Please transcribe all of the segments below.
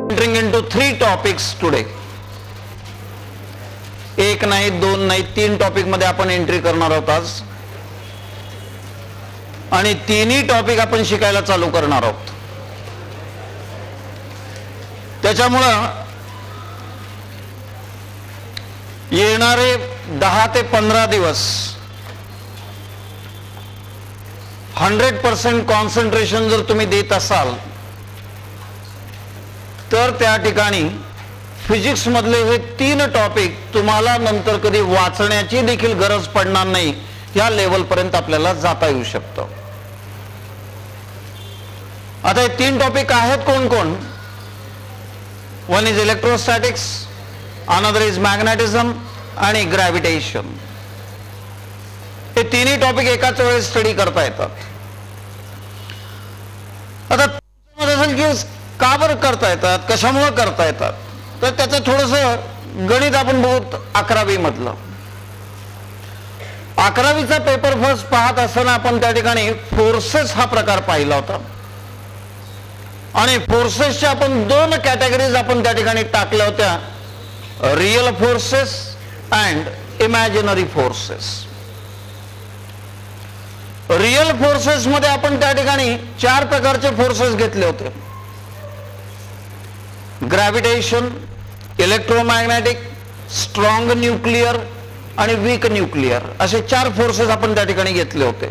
Entering into 3 topics today. एक नाही, दोन नाही, 3 टॉपिक मध्ये आपण एंट्री करणार आहोत आज. आणि तिन्ही टॉपिक आपण शिकायला चालू करणार आहोत. त्याच्यामुळं येणारे 10 ते 15 दिवस 100% कॉन्सन्ट्रेशन जर तुम्ही देत असाल तर त्या ठिकाणी फिजिक्स मधले हे 3 टॉपिक तुम्हाला नंतर कधी वाचण्याची देखील गरज पडणार नाही. या लेवल पर्यंत आपल्याला जाता येऊ शकतं. आता हे 3 टॉपिक आहेत कोण कोण? One is electrostatics, another is magnetism आणि ग्रॅव्हिटेशन. हे तिन्ही टॉपिक एकाच वेळेस स्टडी करता येतात. आता असेल की का बरं करता येतात, कशामुळे करता येतात, तर त्याचं थोडंसं गणित आपण बघू. 11वी मधलं 11वीचा पेपर फर्स्ट पाहत असताना आपण त्या ठिकाणी फोर्सेस हा प्रकार पाहिला होता. आणि फोर्सेसच्या आपण 2 कॅटेगरीज आपण त्या ठिकाणी टाकल्या होत्या, real forces and imaginary forces. Real forces मध्ये आपण त्या ठिकाणी 4 प्रकारचे फोर्सेस घेतले होते. ग्रॅव्हिटेशन, इलेक्ट्रोमॅग्नेटिक, स्ट्रॉंग न्यूक्लिअर आणि वीक न्यूक्लिअर असे 4 फोर्सेस आपण त्या ठिकाणी घेतले होते.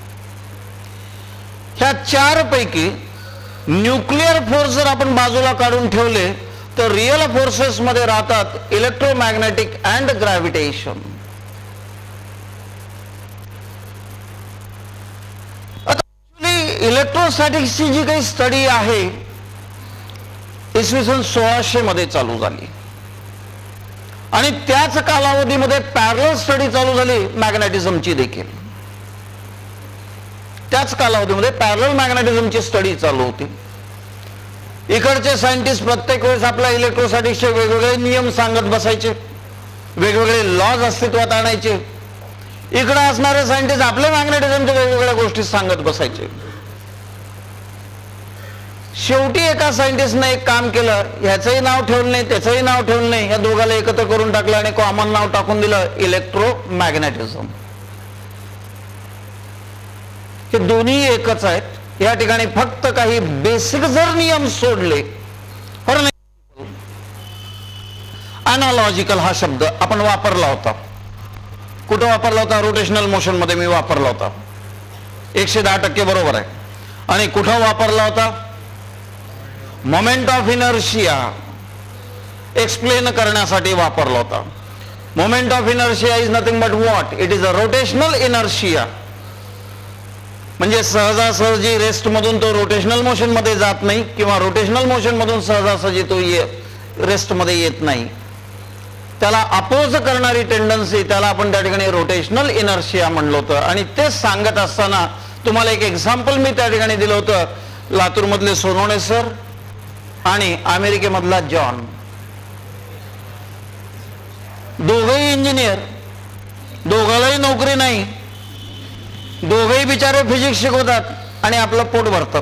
ह्या 4 पैकी न्यूक्लिअर फोर्स जर आपण बाजूला काढून ठेवले तर रियल फोर्सेस मध्ये राहतात इलेक्ट्रोमॅग्नेटिक अँड ग्रॅव्हिटेशन. इलेक्ट्रोस्टॅटिक्सची जी काही स्टडी आहे इसवी सन 1600 मध्ये चालू झाली आणि त्याच कालावधीमध्ये पॅरलल स्टडी चालू झाली मॅग्नेटिझमची देखील. त्याच कालावधीमध्ये पॅरलल मॅग्नेटिझमची स्टडी चालू होती. इकडचे सायंटिस्ट प्रत्येक वेळेस आपल्या इलेक्ट्रोस्टॅटिक्सचे वेगवेगळे नियम सांगत बसायचे, वेगवेगळे लॉज अस्तित्वात आणायचे. इकडे असणारे सायंटिस्ट आपले मॅग्नेटिझमच्या वेगवेगळ्या गोष्टी सांगत बसायचे. शेवटी एका सायंटिस्टने एक काम केलं, ह्याचंही नाव ठेवलं नाही त्याचंही नाव ठेवलं नाही, या दोघाला एकत्र करून टाकलं आणि कॉमन नाव टाकून दिलं इलेक्ट्रोमॅग्नेटिझम. हे दोन्ही एकच आहेत. या ठिकाणी फक्त काही बेसिक जर नियम सोडले, अनालॉजिकल हा शब्द आपण वापरला होता. कुठं वापरला होता? रोटेशनल मोशन मध्ये मी वापरला होता. 110% बरोबर आहे. आणि कुठं वापरला होता? मोमेंट ऑफ इनर्शिया एक्सप्लेन करण्यासाठी वापरला होता. Moment of inertia is nothing but what? It is a rotational inertia. म्हणजे सहजासहजी रेस्ट मधून तो रोटेशनल मोशन मध्ये जात नाही किंवा रोटेशनल मोशन मधून सहजासहजी तो रेस्ट मध्ये येत नाही. त्याला अपोज करणारी टेंडन्सी, त्याला आपण त्या ठिकाणी रोटेशनल इनर्शिया म्हणलं होतं. आणि ते सांगत असताना तुम्हाला एक एक्झाम्पल मी त्या ठिकाणी दिलं होतं. लातूर मधले सोनवणे सर आणि अमेरिकेमधला जॉन, दोघेही इंजिनियर, दोघांनाही नोकरी नाही, दोघेही बिचारे फिजिक्स शिकवतात आणि आपलं पोट भरतात.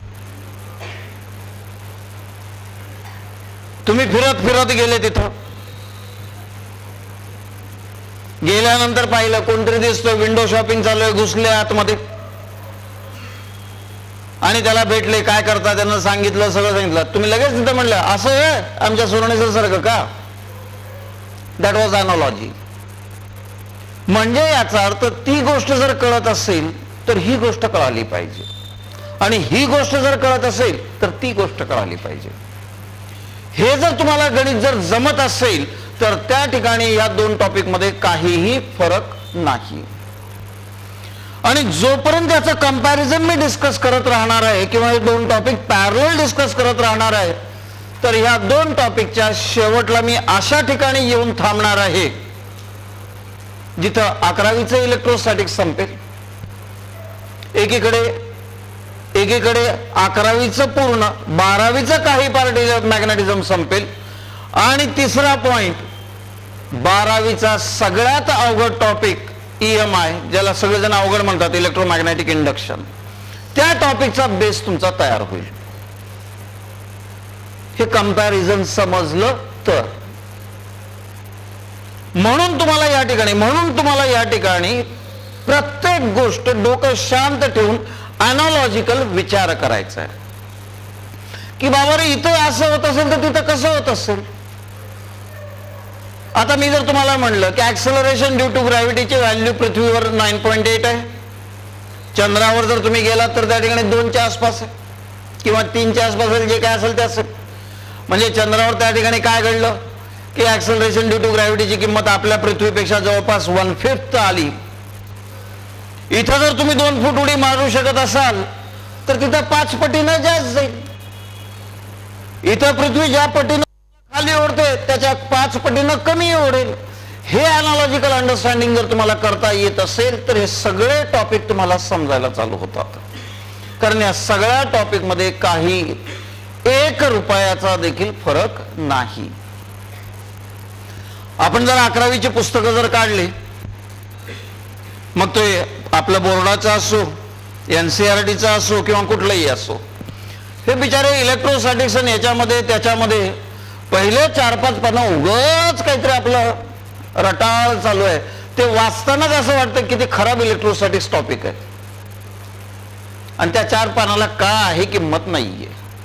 तुम्ही फिरत फिरत गेले, तिथं गेल्यानंतर पाहिलं कोणतरी दिसतोय, विंडो शॉपिंग चालू आहे, घुसले आतमध्ये आणि त्याला भेटले. काय करता? त्यांना सांगितलं, सगळं सांगितलं. तुम्ही लगेच तिथं म्हणलं असं आहे आमच्या सोनवणे सारखं का? That was analogy. म्हणजे याचा अर्थ ती गोष्ट जर कळत असेल तर ही गोष्ट कळाली पाहिजे, आणि ही गोष्ट जर कळत असेल तर ती गोष्ट कळाली पाहिजे. हे जर तुम्हाला गणित जर जमत असेल तर त्या ठिकाणी या 2 टॉपिक मध्ये काहीही फरक नाही. आणि जोपर्यंत याचं कंपॅरिझन मी डिस्कस करत राहणार आहे किंवा हे 2 टॉपिक पॅरलल डिस्कस करत राहणार आहे, तर ह्या 2 टॉपिकच्या शेवटला मी अशा ठिकाणी येऊन थांबणार आहे जिथं 11वीचं इलेक्ट्रोस्टॅटिक्स संपेल, एकीकडे 11वीचं पूर्ण, 12वीचं काही पार्ट मॅग्नेटिझम संपेल, आणि तिसरा पॉइंट 12वीचा सगळ्यात अवघड टॉपिक EMI, ज्याला सगळेजण अवघड म्हणतात, इलेक्ट्रोमॅग्नेटिक इंडक्शन, त्या टॉपिकचा बेस तुमचा तयार होईल. हे कंपॅरिझन समजलं तर. म्हणून तुम्हाला या ठिकाणी प्रत्येक गोष्ट डोकं शांत ठेवून अॅनालॉजिकल विचार करायचा आहे की बाबा रे इथं असं होत असेल तर तिथं कसं होत असेल. आता मी जर तुम्हाला म्हणलं की ऍक्सेलरेशन ड्यू टू ग्रॅव्हिटीची व्हॅल्यू पृथ्वीवर 9.8 आहे, चंद्रावर जर तुम्ही गेलात तर त्या ठिकाणी 2च्या आसपास आहे किंवा 3च्या आसपास जे काय असेल ते असेल. म्हणजे चंद्रावर त्या ठिकाणी काय घडलं की ऍक्सेलरेशन ड्यू टू ग्रॅव्हिटीची किंमत आपल्या पृथ्वीपेक्षा जवळपास 1/5 आली. इथं जर तुम्ही 2 फूट उडी मारू शकत असाल तर तिथं 5 पटीनं जास्त जाईल. इथं पृथ्वी ज्या पटीनं खाली ओढते त्याच्या 5 पटीनं कमी ओढेल. हे अॅनालॉजिकल अंडरस्टँडिंग जर तुम्हाला करता येत असेल तर हे सगळे टॉपिक तुम्हाला समजायला चालू होतात. कारण या सगळ्या टॉपिक मध्ये काही 1 रुपयाचा देखील फरक नाही. आपण जर 11वीची पुस्तकं जर काढली, मग तो आपल्या बोर्डाचा असो, NCERTचा असो किंवा कुठलंही असो, हे बिचारे इलेक्ट्रोस्टॅटिक्स आणि याच्यामध्ये त्याच्यामध्ये पहिले 4-5 पानं उगाच काहीतरी आपलं रटाळ चालू आहे. ते वाचतानाच असं वाटतं की ते खराब इलेक्ट्रोस्टॅटिक्स टॉपिक आहे आणि त्या 4 पानाला का आहे किंमत नाहीये.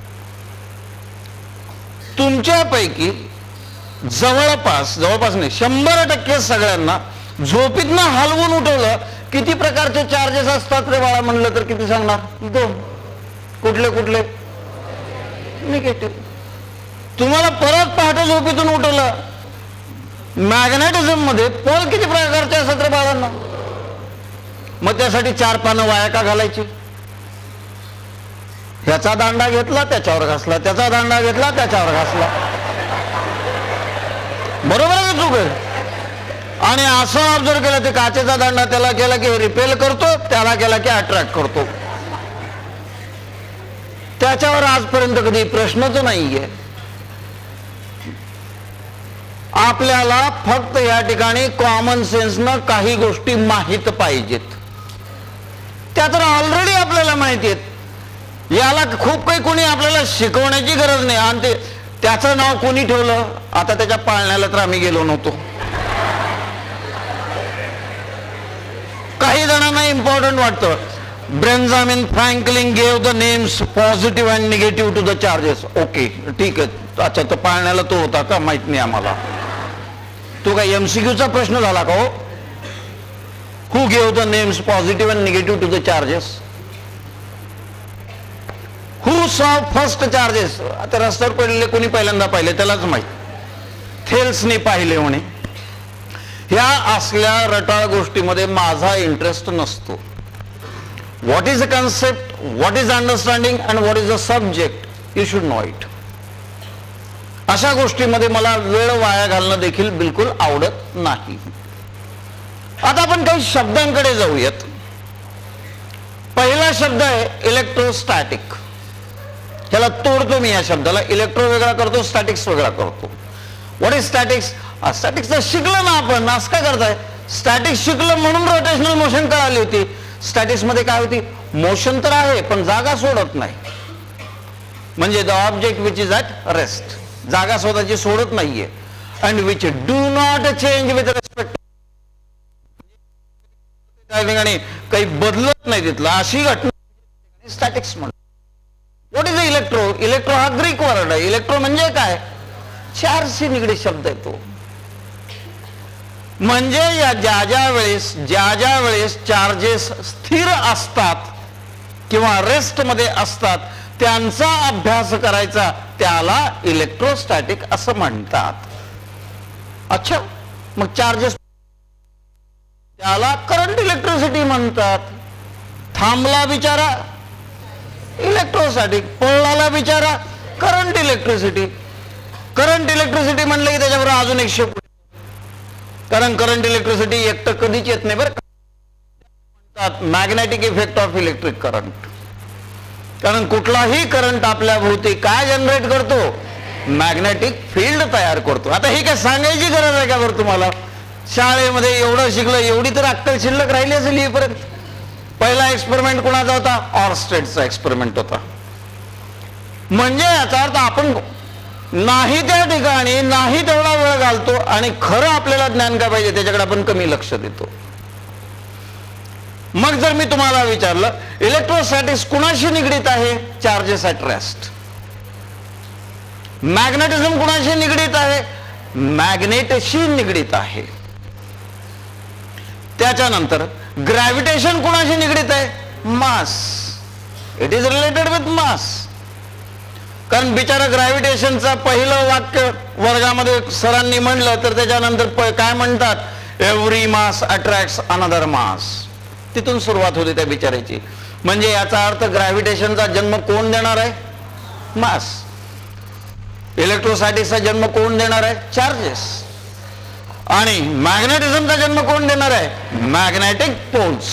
तुमच्यापैकी जवळपास नाही 100% सगळ्यांना झोपीतनं हलवून उठवलं किती प्रकारचे चार्जेस असतात रे बाळा म्हणलं तर किती सांगणार? 2. कुठले? निगेटिव्ह. तुम्हाला परत पहाटे झोपीतून उठवलं, मॅग्नेटिझम मध्ये पोल किती प्रकारचे असतात रे बाळांना? मग त्यासाठी 4 पानं वाया का घालायची? ह्याचा दांडा घेतला त्याच्यावर घासला, त्याचा दांडा घेतला त्याच्यावर घासला. बरोबर आहे का चूक आहे? आणि असं ऑब्झर्व केलं ते काचेचा दांडा त्याला केला की रिपेल करतो, त्याला केला की अट्रॅक्ट करतो. त्याच्यावर आजपर्यंत कधी प्रश्नच नाहीये. आपल्याला फक्त या ठिकाणी कॉमन सेन्सनं काही गोष्टी माहित पाहिजेत. त्या तर ऑलरेडी आपल्याला माहिती आहेत. याला खूप काही कोणी आपल्याला शिकवण्याची गरज नाही. आणि त्याचं नाव कोणी ठेवलं? आता त्याच्या पाळण्याला तर आम्ही गेलो नव्हतो. काही जणांना इम्पॉर्टंट वाटतं. Benjamin Franklin gave the names positive and negative to the charges. Okay, ठीक आहे. अच्छा, तर पाळण्याला तो होता का? माहित नाही आम्हाला. तो काय MCQचा प्रश्न झाला का हो? Who gave the names positive and negative to the charges? Who saw first charges? आता रस्त्यावर पडलेले कोणी पहिल्यांदा पाहिले त्यालाच माहित. थेल्सने पाहिले म्हणे. ह्या असल्या रटाळ गोष्टीमध्ये माझा इंटरेस्ट नसतो. What is a concept, what is understanding and what is a subject, you should know it. अशा गोष्टीमध्ये मला वेळ वाया घालणं देखील बिलकुल आवडत नाही. आता आपण काही शब्दांकडे जाऊयात. पहिला शब्द आहे इलेक्ट्रोस्टॅटिक. ह्याला तोडतो मी. या शब्दाला इलेक्ट्रो वेगळा करतो, स्टॅटिक्स वेगळा करतो. What is statics? स्टॅटिक्सचं शिकलं ना आपण. असं काय करताय? स्टॅटिक्स शिकलं म्हणून रोटेशनल मोशन कळाली होती. स्टॅटिक्स मध्ये काय होती? मोशन तर आहे पण जागा सोडत नाही. म्हणजे the object which is at rest, जागा स्वतःची सोडत नाहीये. And which do not change with respect, त्या ठिकाणी काही बदलत नाही तिथलं, अशी घटना स्टॅटिक्स म्हणतात. What is electro? इलेक्ट्रो हा ग्रीक वर्ड आहे. इलेक्ट्रो म्हणजे काय? चार्जशी निगडीत शब्द आहे तो. म्हणजे या ज्या ज्या वेळेस चार्जेस स्थिर असतात किंवा रेस्ट मध्ये असतात त्यांचा अभ्यास करायचा, त्याला इलेक्ट्रोस्टॅटिक असं म्हणतात. अच्छा, मग चार्जेस त्याला करंट इलेक्ट्रिसिटी म्हणतात. थांबला बिचारा इलेक्ट्रोस्टॅटिक, पळाला बिचारा करंट इलेक्ट्रिसिटी. करंट इलेक्ट्रिसिटी म्हणलं की त्याच्याबरोबर अजून एक शब्द, कारण करंट इलेक्ट्रिसिटी एकटं कधीच येत नाही बरं का. Magnetic effect of electric current. कारण कुठलाही करंट आपल्या भोवती काय जनरेट करतो? मॅग्नेटिक फील्ड तयार करतो. आता ही काय सांगायची गरज आहे का बरं तुम्हाला? शाळेमध्ये एवढं शिकलं, एवढी तर अक्कल शिल्लक राहिली असेल येईपर्यंत. पहिला एक्सपेरिमेंट कोणाचा होता? ऑरस्टेडचा एक्सपेरिमेंट होता. म्हणजे याचा अर्थ आपण नाही त्या ठिकाणी नाही तेवढा वेळ घालतो आणि खरं आपल्याला ज्ञान काय पाहिजे त्याच्याकडे आपण कमी लक्ष देतो. मग जर मी तुम्हाला विचारलं इलेक्ट्रोस्टॅटिक्स कुणाशी निगडीत आहे? Charges at rest. मॅग्नेटिझम कुणाशी निगडीत आहे? मॅग्नेटशी निगडीत आहे. त्याच्यानंतर ग्रॅव्हिटेशन कुणाशी निगडीत आहे? Mass. It is related with mass. कारण बिचारा ग्रॅव्हिटेशनचा पहिलं वाक्य वर्गामध्ये सरांनी म्हणलं तर त्याच्यानंतर काय म्हणतात? Every mass attracts another mass. तिथून सुरुवात होते त्या बिचाराची. म्हणजे याचा अर्थ ग्रॅव्हिटेशनचा जन्म कोण देणार आहे? मास. इलेक्ट्रोस्टॅटिक्सचा जन्म कोण देणार आहे? चार्जेस. आणि मॅग्नेटिझमचा जन्म कोण देणार आहे? Magnetic poles.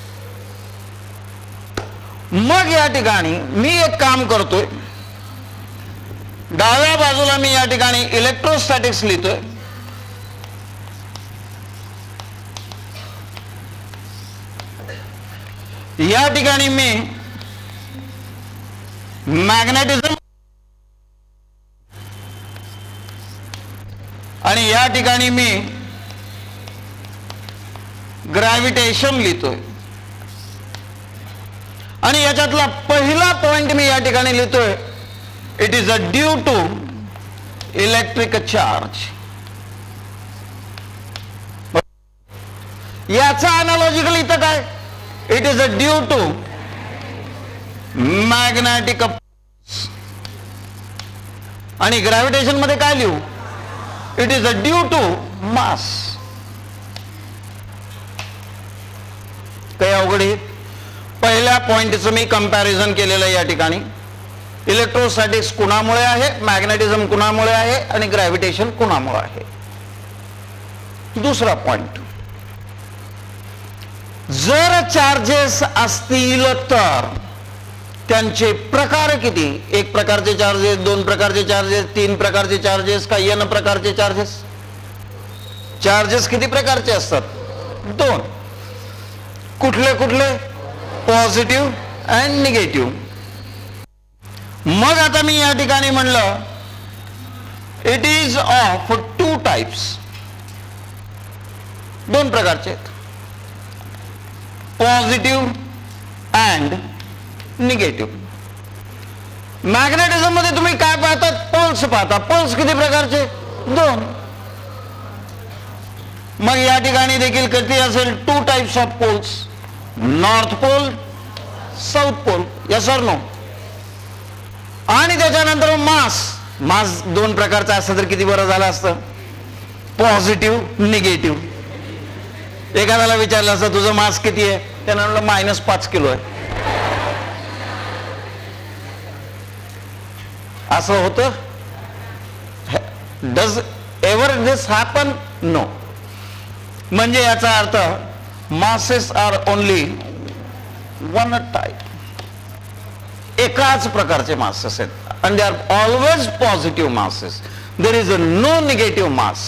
मग या ठिकाणी मी एक काम करतोय, डाव्या बाजूला मी या ठिकाणी इलेक्ट्रोस्टॅटिक्स लिहितोय, या ठिकाणी मी मॅग्नेटिझम आणि या ठिकाणी मी ग्रॅव्हिटेशन लिहितोय. आणि याच्यातला पहिला पॉइंट मी या ठिकाणी लिहितोय, it is a due to electric charge. याचा अनालॉजिकल इथं काय? It is a due to magnetic. आणि ग्रॅव्हिटेशन मध्ये काय लिहू? It is a due to mass. काही अवघड आहे? पहिल्या पॉइंटचं मी कंपॅरिझन केलेलं आहे या ठिकाणी. इलेक्ट्रोस्टॅटिक्स कुणामुळे आहे, मॅग्नेटिझम कुणामुळे आहे आणि ग्रॅव्हिटेशन कुणामुळे आहे. दुसरा पॉइंट, जर चार्जेस असतील तर त्यांचे प्रकार किती? एक प्रकारचे चार्जेस, दोन प्रकारचे चार्जेस, तीन प्रकारचे चार्जेस, का n प्रकारचे चार्जेस? चार्जेस किती प्रकारचे असतात? दोन. कुठले कुठले? Positive and negative. मग आता मी या ठिकाणी म्हणलं it is of two types. दोन प्रकारचे आहेत, पॉझिटिव्ह अँड निगेटिव्ह. मॅग्नेटिझम मध्ये तुम्ही काय पाहतात? पोल्स पाहता. पोल्स किती प्रकारचे? दोन. मग या ठिकाणी देखील किती असेल? Two types of poles, north pole, south pole. Yes or no? आणि त्याच्यानंतर मास. मास दोन प्रकारचा असतं तर किती बरं झालं असतं? Positive, negative. एखाद्याला विचारलं असतं तुझं मास किती आहे? त्यानं म्हणलं -5 किलो आहे. असं होतं? Does ever this happen? No. म्हणजे याचा अर्थ masses are only one type. एकाच प्रकारचे मासेस आहेत and they are always positive masses. There is no negative mass.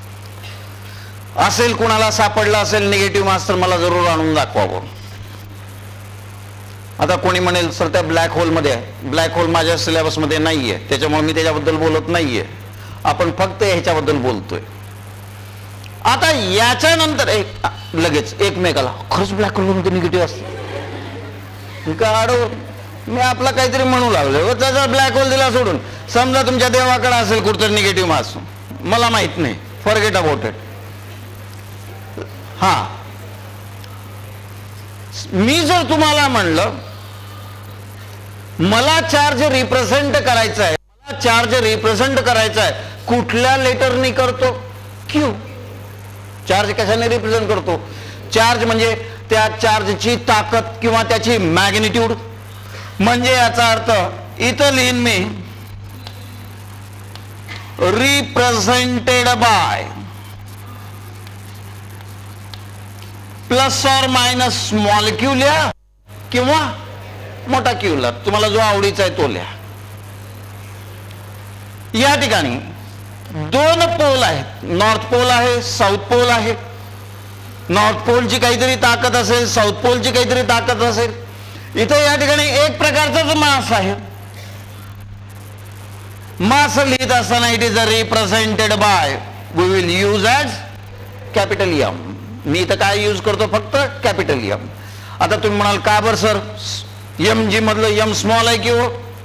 असेल कुणाला सापडला असेल निगेटिव्ह मास तर मला जरूर आणून दाखवावं. आता कोणी म्हणेल सर त्या ब्लॅक होल मध्ये आहे. ब्लॅक होल माझ्या सिलेबस मध्ये नाहीये, त्याच्यामुळे मी त्याच्याबद्दल बोलत नाहीये. आपण फक्त ह्याच्याबद्दल बोलतोय. आता याच्यानंतर लगेच एकमेकाला खरंच ब्लॅक होल मध्ये निगेटिव्ह असते का? मी आपला काहीतरी म्हणू लागलो. त्याचा ब्लॅक होल दिला सोडून. समजा तुमच्या देवाकडे असेल कुठतरी निगेटिव्ह मास, मला माहित नाही, फॉरगेट अबाउट इट. हा, मी जर तुम्हाला म्हणलं मला चार्ज रिप्रेझेंट करायचा आहे, मला चार्ज रिप्रेझेंट करायचा आहे, कुठल्या लेटरनी करतो? क्यू. चार्ज कशाने रिप्रेझेंट करतो? चार्ज म्हणजे त्या चार्जची ताकद किंवा त्याची मॅग्निट्यूड. म्हणजे याचा अर्थ इथं लिहीन मी represented by plus or minus small Q लिहा किंवा मोठा क्यू लिहा, तुम्हाला जो आवडीचा आहे तो लिहा. या ठिकाणी दोन पोल आहेत, नॉर्थ पोल आहे, साऊथ पोल आहे. नॉर्थ पोलची काहीतरी ताकद असेल, साऊथ पोलची काहीतरी ताकद असेल. इथे या ठिकाणी एक प्रकारचाच मास आहे. मास लिहित असताना it is represented by, we will use as capital M. मी तर काय यूज करतो, फक्त कॅपिटल एम. आता तुम्ही म्हणाल का बरं सर, एम जी मधलं एम स्मॉल आहे की हो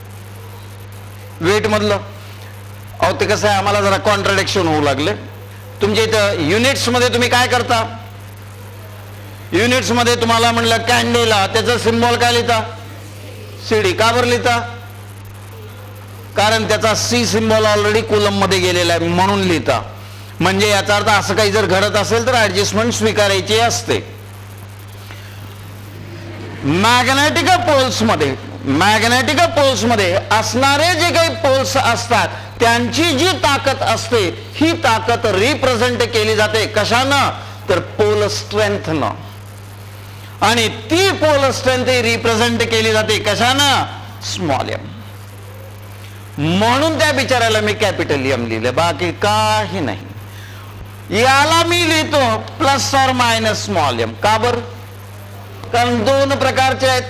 वेट मधलं? अहो ते कसं आहे, आम्हाला जरा कॉन्ट्रडिक्शन होऊ लागले. तुमच्या इथं युनिट्स मध्ये तुम्ही काय करता, युनिट्स मध्ये तुम्हाला म्हणलं कॅन्डेला, त्याचं सिम्बॉल काय लिहिता, सीडी. का बरं लिहिता? कारण त्याचा सी सिम्बॉल ऑलरेडी कुलम मध्ये गेलेला आहे म्हणून लिहिता. म्हणजे याचा अर्थ असं काही जर घडत असेल तर ऍडजस्टमेंट स्वीकारायची असते. मॅग्नेटिक पोल्स मध्ये असणारे जे काही पोल्स असतात त्यांची जी ताकद असते ही ताकद रिप्रेझेंट केली जाते कशानं, तर पोल स्ट्रेंथनं. आणि ती पोल स्ट्रेंथ रिप्रेझेंट केली जाते कशानं, स्मॉल एम. म्हणून त्या बिचाराला मी कॅपिटल एम लिहिले, बाकी काही नाही. याला मी लिहितो plus or minus small M. का बर? कारण दोन प्रकारचे आहेत.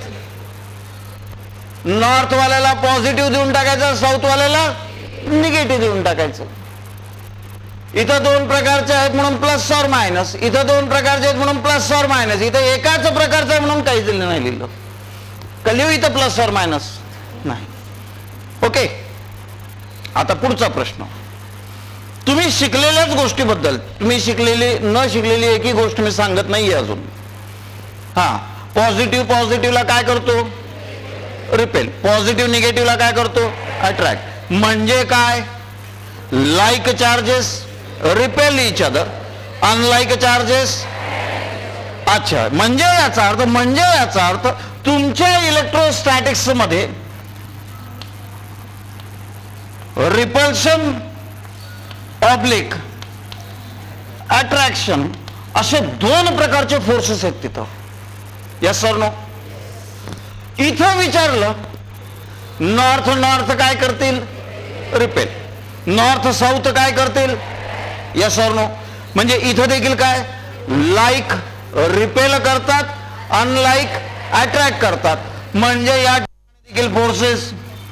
नॉर्थ वाल्याला पॉझिटिव्ह देऊन टाकायचं, साऊथ वाल्याला निगेटिव्ह देऊन टाकायचं. इथं दोन प्रकारचे आहेत म्हणून प्लस और मायनस, इथं दोन प्रकारचे आहेत म्हणून प्लस और मायनस. इथं एकाच प्रकारचं आहे म्हणून काहीच नाही लिहिलं. का लिहू इथं प्लस और मायनस? नाही. ओके, आता पुढचा प्रश्न. तुम्ही शिकलेल्याच गोष्टीबद्दल, तुम्ही शिकलेली न शिकलेली एकही गोष्ट मी सांगत नाहीये अजून. हा, पॉझिटिव्हला काय करतो, रिपेल. पॉझिटिव्ह निगेटिव्हला काय करतो, अट्रॅक्ट. म्हणजे काय, like charges repel each other, unlike charges. अच्छा, म्हणजे याचा अर्थ तुमच्या इलेक्ट्रोस्टॅटिक्स मध्ये रिपल्शन ऑब्लिक अट्रॅक्शन असे दोन प्रकारचे फोर्सेस आहेत तिथं. Yes sir no? इथं विचारलं नॉर्थ काय करतील, रिपेल. नॉर्थ साऊथ काय करतील, यस सर नो? म्हणजे इथं देखील काय, लाईक रिपेल करतात, अनलाईक अट्रॅक्ट करतात. म्हणजे या देखील फोर्सेस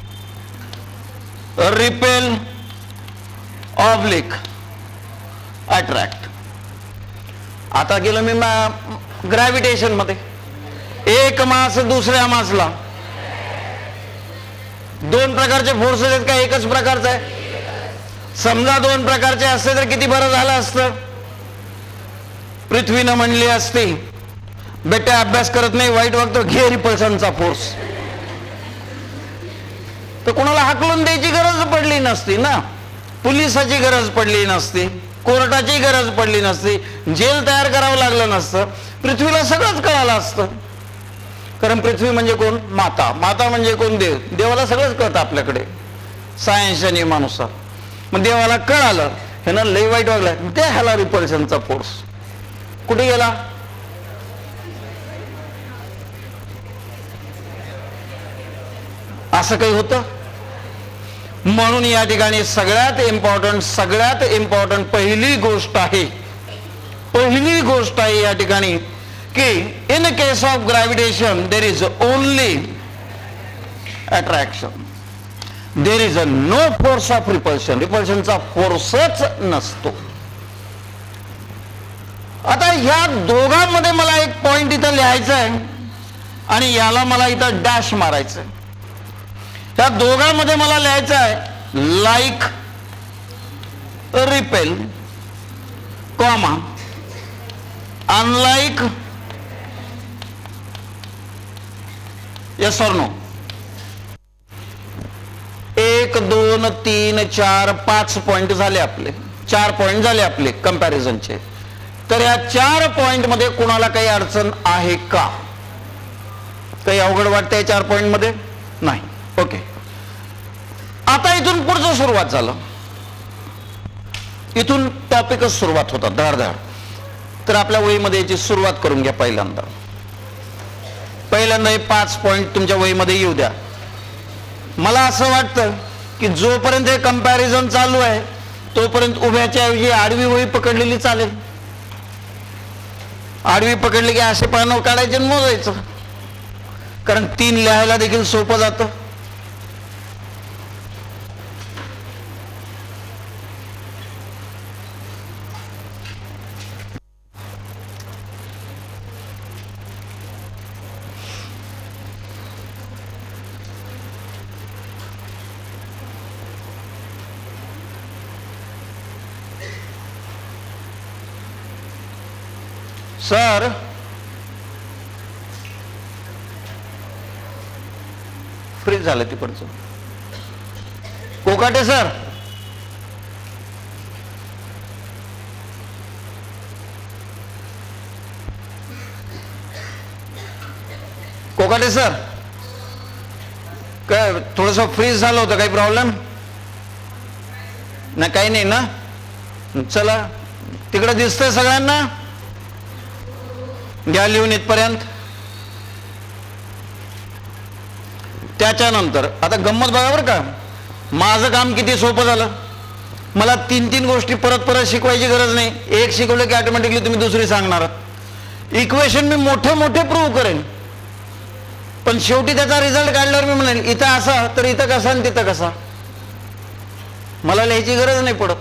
रिपेल ऑब्लिक अट्रॅक्ट. आता गेलो मी ग्रॅव्हिटेशन मध्ये. एक मास दुसऱ्या मासला दोन प्रकारचे फोर्सेस आहेत का एकच प्रकारचा आहे? समजा दोन प्रकारचे असते तर किती बरं झालं असतं. पृथ्वीनं म्हणली असती बेटा अभ्यास करत नाही, वाईट वागतो, घे रिपल्शनचा फोर्स, तर कोणाला हाकलून द्यायची गरज पडली नसती ना, पोलिसाची गरज पडली नसती, कोर्टाची गरज पडली नसती, जेल तयार करावं लागलं नसतं. पृथ्वीला सगळंच कळालं असतं. कारण पृथ्वी म्हणजे कोण, माता. माता म्हणजे कोण, देव. देवाला सगळंच कळतं आपल्याकडे सायन्सच्या नियमानुसार. मग देवाला कळालं ह्यानं लय वाईट वागलं, ते ह्याला रिपल्शनचा फोर्स. कुठे गेला, असं काही होतं. म्हणून या ठिकाणी सगळ्यात इम्पॉर्टंट पहिली गोष्ट आहे या ठिकाणी की in case of gravitation there is only attraction, there is a no force of repulsion. रिपल्शनचा फोर्सच नसतो. आता ह्या दोघांमध्ये मला एक पॉइंट इथं लिहायचा आहे आणि याला मला इथं डॅश मारायचं आहे. त्या दोघांमध्ये मला लिहायचं आहे like repel comma unlike yes और नो. 1 2 3 4 5 पॉइंट झाले आपले, 4 पॉइंट झाले आपले कंपॅरिझनचे. तर या 4 पॉइंट मध्ये कोणाला काही अडचण आहे का, काही अवघड वाटतंय 4 पॉइंट मध्ये? नाही. ओके, आता इथून पुढचं सुरुवात झालं. इथून टॉपिकच सुरुवात होता धाडधाड. तर आपल्या वहीमध्ये याची सुरुवात करून घ्या. पहिल्यांदा हे 5 पॉइंट तुमच्या वहीमध्ये येऊ द्या. मला असं वाटतं की जोपर्यंत हे कंपॅरिझन चालू आहे तोपर्यंत उभ्याच्या ऐवजी आडवी वही पकडलेली चालेल. आडवी पकडली की असे पानं काढायचे आणि मोजायचं, कारण 3 लिहायला देखील सोपं जातं. सर फ्रीज झालं तिकडचं. कोकाटे सर, कोकाटे सर, काय थोडस फ्रीज झालं होतं, काही प्रॉब्लेम नाही? काही नाही ना. चला तिकडे दिसतंय सगळ्यांना, घ्या लिहून इथपर्यंत. त्याच्यानंतर आता गंमत बघा बरं का, माझं काम किती सोपं झालं. मला 3 गोष्टी परत परत शिकवायची गरज नाही. एक शिकवलं की ऑटोमॅटिकली तुम्ही दुसरी सांगणार. इक्वेशन मी मोठे मोठे प्रूव्ह करेन, पण शेवटी त्याचा रिझल्ट काढल्यावर मी म्हणेन इथं असा तर इथं कसा आणि तिथं कसा. मला लिहायची गरज नाही पडत.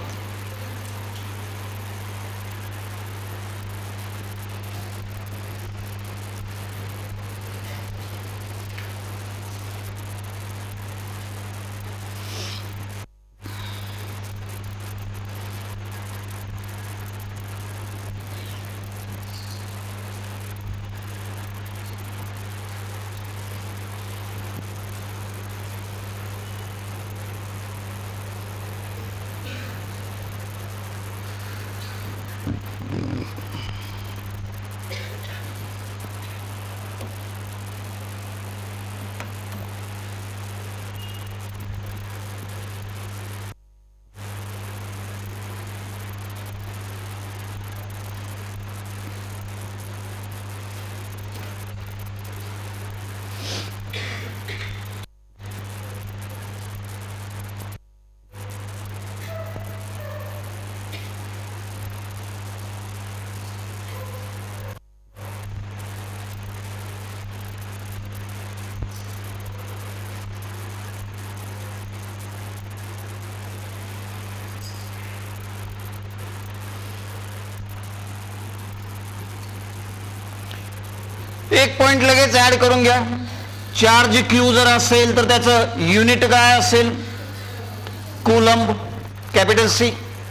एक पॉइंट लगेच ऍड करून घ्या. चार्ज क्यू जर असेल तर त्याचं युनिट काय असेल? Coulomb, capital C.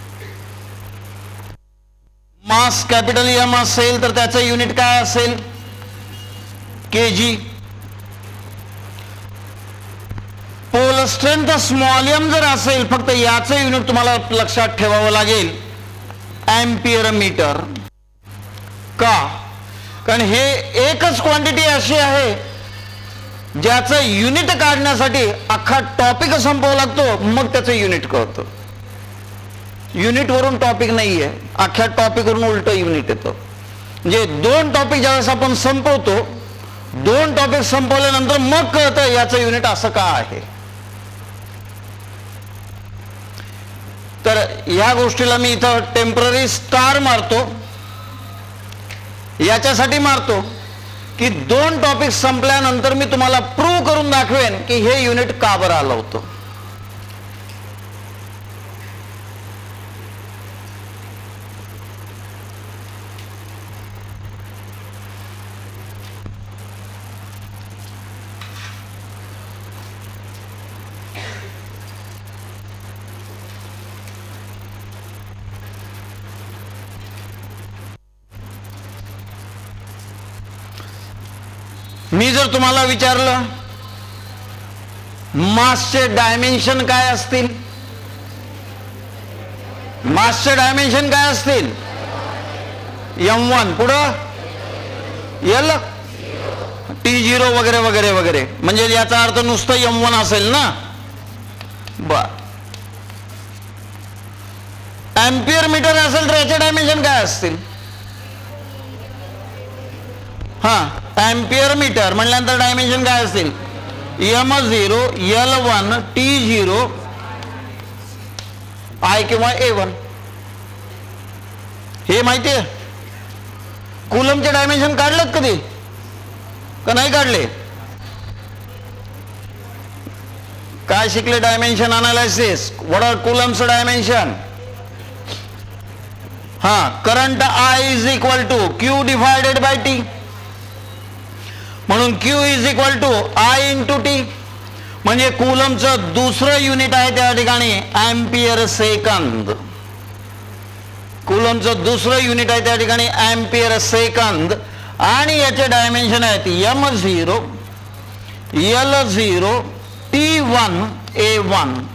Mass capital M असेल तर त्याचं युनिट काय असेल? KG. Pole strength small M जर असेल, फक्त याचं युनिट तुम्हाला लक्षात ठेवावं लागेल, एम्पियर मीटर. का? कारण हे एकच क्वांटिटी अशी आहे ज्याचं युनिट काढण्यासाठी अख्खा टॉपिक संपवावा लागतो, मग त्याचं युनिट कळतं. युनिट वरून टॉपिक नाहीये, अख्ख्या टॉपिक वरून उलट युनिट येतं. म्हणजे 2 टॉपिक ज्यावेळेस आपण संपवतो, 2 टॉपिक संपवल्यानंतर मग कळतं याचं युनिट असं का आहे. तर या गोष्टीला मी इथं टेम्पररी स्टार मारतो. याच्यासाठी मारतो की 2 टॉपिक संपल्यानंतर मी तुम्हाला प्रूव्ह करून दाखवेन की हे युनिट का बरं आलं होतं. मी जर तुम्हाला विचारलं मासचे डायमेन्शन काय असतील, मासचे डायमेन्शन काय असतील? m1 पुढं l t0 वगैरे वगैरे वगैरे. म्हणजे याचा अर्थ नुसतं m1 असेल ना. बर, एम्पियर मीटर असेल तर याचे डायमेन्शन काय असतील? हा, एम्पियर मीटर म्हटल्यानंतर डायमेन्शन काय असतील? m0 l1 t0 I किंवा a1. हे माहितीये? कूलमचे डायमेन्शन काढलेत कधी का नाही काढले? काय शिकले? Dimension analysis. What are coulombs dimension? हा, current I is equal to Q divided by T. म्हणून Q is equal to I into T. म्हणजे कूलमचं दुसरं युनिट आहे त्या ठिकाणी एम्पियर सेकंद. कुलमचं दुसरं युनिट आहे त्या ठिकाणी एम्पियर सेकंद आणि याचे डायमेन्शन आहेत M0 L0 T1 A1